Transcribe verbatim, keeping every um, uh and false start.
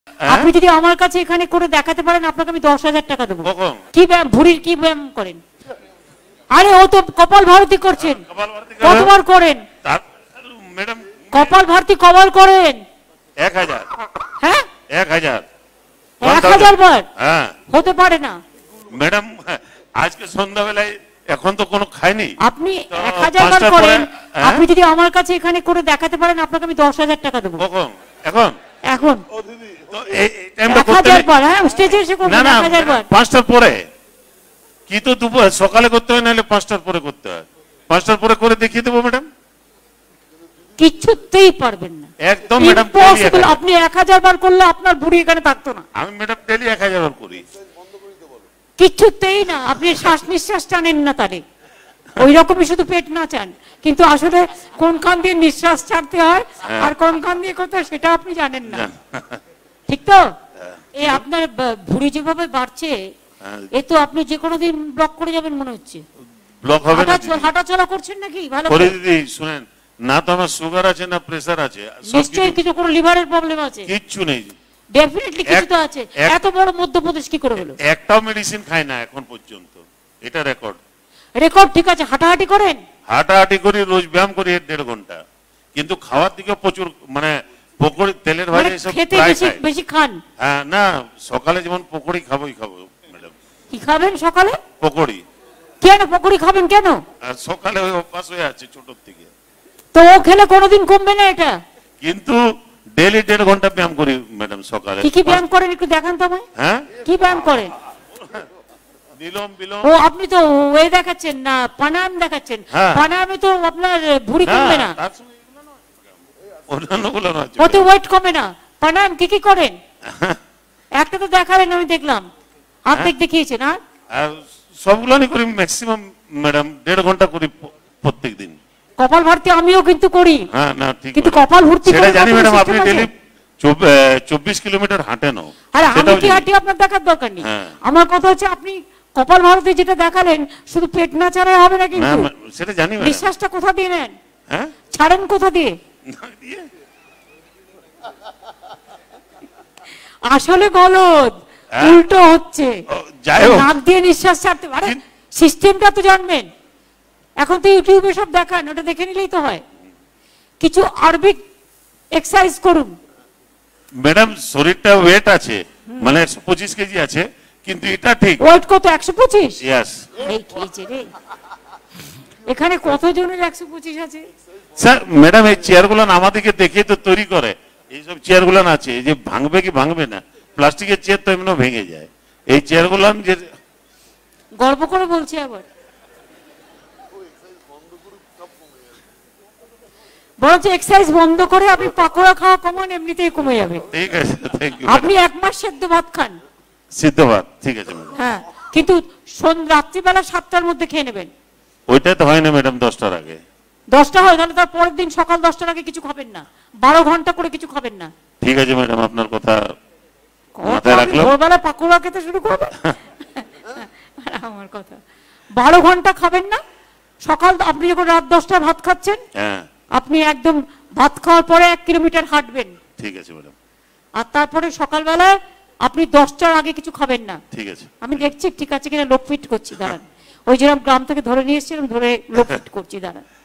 আপনি যদি আমার কাছে এখানে করে দেখাতে পারেন আপনাকে আমি দশ হাজার টাকা দেবো। কি ব্যায়াম, ভুঁড়ির কি ব্যায়াম করেন? আরে ও তো কপাল ভারতী করছেন, কতবার করেন? ম্যাডাম কপাল ভারতী কবার করেন? এক হাজার। হ্যাঁ এক হাজার। এক হাজার বার? হ্যাঁ। হতে পারে না ম্যাডাম, আজকে সন্ধ্যাবেলায় এখন তো কোনো খাইনি। আপনি এক হাজার বার করেন, আপনি যদি আমার কাছে এখানে করে দেখাতে পারেন আপনাকে আমি দশ হাজার টাকা দেবো। কখন? এখন? এখন এক হাজার বার। হ্যাঁ, স্টেজে এসে করবেন এক হাজার বার। পাঁচটার পরে কি তো দুপুর সকালে করতে হয়, নাহলে পাঁচটার পরে করতে হয়। পাঁচটার পরে করে দেখিয়ে দেবো ম্যাডাম। কিছুতেই পারবেন না, একদম ম্যাডাম। আপনি এক হাজার বার করলে আপনার বুড়ি এখানে থাকতো না। আমি ম্যাডাম ডেলি এক হাজার বার করি। কিছুতেই না, আপনি শ্বাস নিঃশ্বাস টানেন না, তারে ওই রকমই শুধু পেট না চান, কিন্তু আসলে কোন কান দিয়ে নিঃশ্বাস ছাড়তে হয় আর কোন কান দিয়ে করতে হয় সেটা আপনি জানেন না, ঠিক তো? এই আপনার ভুঁড়ি যেভাবে বাড়ছে এ তো আপনি যে কোনো দিন ব্লক করে যাবেন মনে হচ্ছে। ব্লক হবে না? হাঁটা চলা করছেন নাকি? ভালো করে দিদি শুনেন না, তো আমার সুগার আছে না প্রেসার আছে, নিশ্চয়ই কিছু কোনো লিভারের প্রবলেম আছে। কিচ্ছু নেই। ডেফিনেটলি কিছু তো আছে। এত বড় মধ্যপ্রদেশ কি করে হলো? একটাও মেডিসিন খাই না এখন পর্যন্ত, এটা রেকর্ড। রেকর্ড ঠিক আছে। হাঁটাহাঁটি করেন? হাঁটাহাঁটি করি, রোজ ব্যায়াম করি দেড় ঘন্টা, কিন্তু খাওয়ার দিকে প্রচুর মানে পকোড়ি, তেলের ভাজা এসব খেতে বেশি বেশি খান? হ্যাঁ, না সকালে যেমন পকোড়ি খাবোই খাবো ম্যাডাম। কি খাবেন সকালে? পকোড়ি। কেন পকোড়ি খাবেন কেন? সকালে ওই অভ্যাস হয়ে আছে ছোটর থেকে। তো ও খেলে কোনোদিন কমবে না এটা? কিন্তু ডেলি দেড় ঘন্টা ব্যায়াম করি ম্যাডাম সকালে। কি কি ব্যায়াম করেন একটু দেখান তো আমায়। হ্যাঁ, কি ব্যায়াম করেন? বিলোম বিলোম। ও আপনি তো ওয়ে দেখাচ্ছেন না, প্রাণায়াম দেখাচ্ছেন। প্রাণায়ামে তো আপনার ভুঁড়ি কমবে না, অন্যান্যগুলো না, ওতে ওয়েট কমে না। প্রাণায়াম কি কি করেন? একটা তো দেখালেন, আমি দেখলাম অর্ধেক দেখিয়েছেন। আর সবগুলো আমি করি ম্যাক্সিমাম ম্যাডাম দেড় ঘন্টা করি প্রত্যেক দিন। কপাল ভারতী আমিও কিন্তু করি। হ্যাঁ না ঠিক, কিন্তু কপাল ভারতী সেটা জানি ম্যাডাম। আপনি ডেইলি চব্বিশ কিলোমিটার হাঁটেন। আরে আমি কি হাঁটি আপনার দেখার দরকার নেই। আমার কথা হচ্ছে আপনি কপাল ভারতী যেটা দেখালেন শুধু পেট না ছাড়াই হবে না, কিন্তু সেটা জানি। নিঃশ্বাসটা কোথা দিয়ে নেন? হ্যাঁ, ছাড়েন কোথা দিয়ে? আসলে গলদ উল্টো হচ্ছে, নাক দিয়ে নিঃশ্বাস ছাড়তে পারে। সিস্টেমটা তো জানবেন, এখন তো ইউটিউবে সব দেখান, ওটা দেখে নিলেই তো হয়। কিছু আরবিক এক্সারসাইজ করুন ম্যাডাম। শরীরটা ওয়েট আছে মানে একশো পঁচিশ কেজি আছে, কিন্তু এটা ঠিক। ওয়েট কত? একশো পঁচিশ? ইয়েস। এই খেয়েছে রে, এখানে কতজনের একশো পঁচিশ আছে? স্যার ম্যাডাম এই চেয়ারগুলো আমাদেরকে দেখে তো তৈরি করে। এইসব চেয়ারগুলো আছে যে ভাঙবে কি ভাঙবে না, প্লাস্টিকের চেয়ার তো এমনি ভেঙে যায়। এই চেয়ারগুলো আমি যে গর্ব করে বলছি, আবার বরঞ্চ এক্সারসাইজ বন্ধ করে আপনি পাকোড়া খাওয়া কমান, এমনিতেই কমে যাবে। ঠিক আছে, থ্যাংক ইউ। আপনি এক মাস সেদ্ধ ভাত খান। সিদ্ধ ভাত ঠিক আছে ম্যাডাম। হ্যাঁ, কিন্তু রাত্রিবেলা সাতটার মধ্যে খেয়ে নেবেন। ওইটা তো হয় না ম্যাডাম দশটার আগে। দশটা হয় তাহলে তার পরের দিন সকাল দশটার আগে কিছু খাবেন না, বারো ঘন্টা করে কিছু খাবেন না। ঠিক আছে ম্যাডাম, আপনার কথা মাথায় রাখলাম। ভোরবেলা পাকোড়া খেতে শুরু করবে আমার কথা। বারো ঘন্টা খাবেন না। সকাল আপনি যখন রাত দশটায় ভাত খাচ্ছেন, আপনি একদম ভাত খাওয়ার পরে এক কিলোমিটার হাঁটবেন। ঠিক আছে ম্যাডাম। আর তারপরে সকালবেলা আপনি দশটার আগে কিছু খাবেন না। ঠিক আছে, আমি দেখছি ঠিক আছে কিনা, লোক ফিট করছি দাঁড়ান। ওই যেরকম গ্রাম থেকে ধরে নিয়ে এসেছিলাম, ধরে লোক ফিট করছি দাঁড়ান।